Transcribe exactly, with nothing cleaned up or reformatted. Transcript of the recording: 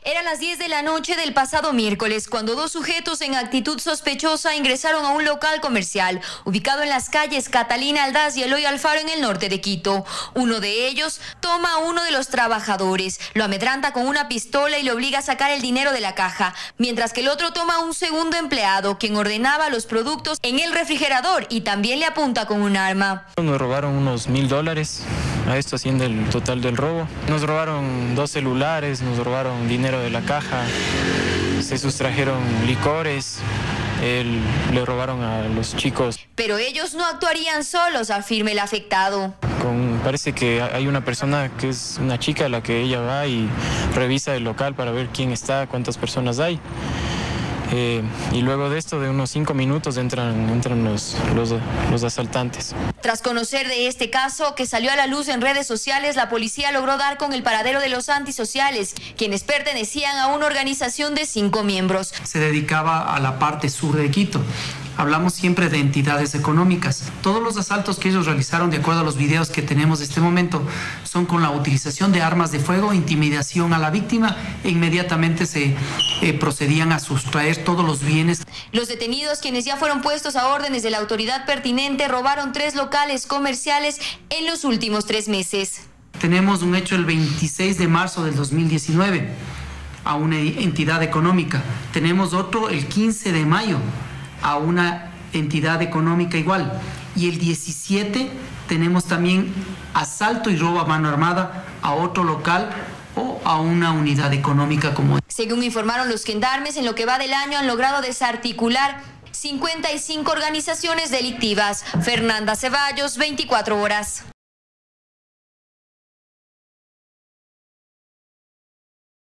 Eran las diez de la noche del pasado miércoles cuando dos sujetos en actitud sospechosa ingresaron a un local comercial ubicado en las calles Catalina Aldaz y Eloy Alfaro en el norte de Quito. Uno de ellos toma a uno de los trabajadores, lo amedrenta con una pistola y le obliga a sacar el dinero de la caja, mientras que el otro toma a un segundo empleado, quien ordenaba los productos en el refrigerador y también le apunta con un arma. Nos robaron unos mil dólares, a esto haciendo el total del robo. Nos robaron dos celulares, nos robaron dinero de la caja, se sustrajeron licores, él, le robaron a los chicos. Pero ellos no actuarían solos, afirma el afectado. Con, parece que hay una persona que es una chica a la que ella va y revisa el local para ver quién está, cuántas personas hay. Eh, y luego de esto, de unos cinco minutos, entran, entran los, los, los asaltantes. Tras conocer de este caso, que salió a la luz en redes sociales, la policía logró dar con el paradero de los antisociales, quienes pertenecían a una organización de cinco miembros. Se dedicaba a la parte sur de Quito. Hablamos siempre de entidades económicas. Todos los asaltos que ellos realizaron, de acuerdo a los videos que tenemos de este momento, son con la utilización de armas de fuego, intimidación a la víctima e inmediatamente se eh, procedían a sustraer todos los bienes. Los detenidos, quienes ya fueron puestos a órdenes de la autoridad pertinente, robaron tres locales comerciales en los últimos tres meses. Tenemos un hecho el veintiséis de marzo del dos mil diecinueve a una entidad económica. Tenemos otro el quince de mayo. A una entidad económica igual. Y el diecisiete tenemos también asalto y robo a mano armada a otro local o a una unidad económica como. Según informaron los gendarmes, en lo que va del año han logrado desarticular cincuenta y cinco organizaciones delictivas. Fernanda Ceballos, veinticuatro horas.